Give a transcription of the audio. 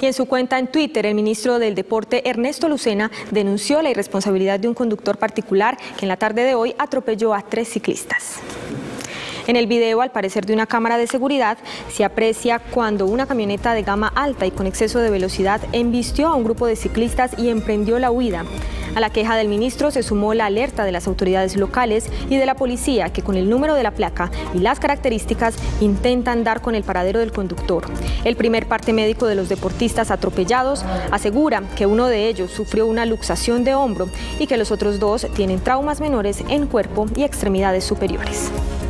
Y en su cuenta en Twitter, el ministro del Deporte, Ernesto Lucena, denunció la irresponsabilidad de un conductor particular que en la tarde de hoy atropelló a 3 ciclistas. En el video, al parecer de una cámara de seguridad, se aprecia cuando una camioneta de gama alta y con exceso de velocidad embistió a un grupo de ciclistas y emprendió la huida. A la queja del ministro se sumó la alerta de las autoridades locales y de la policía, que con el número de la placa y las características intentan dar con el paradero del conductor. El primer parte médico de los deportistas atropellados asegura que uno de ellos sufrió una luxación de hombro y que los otros 2 tienen traumas menores en cuerpo y extremidades superiores.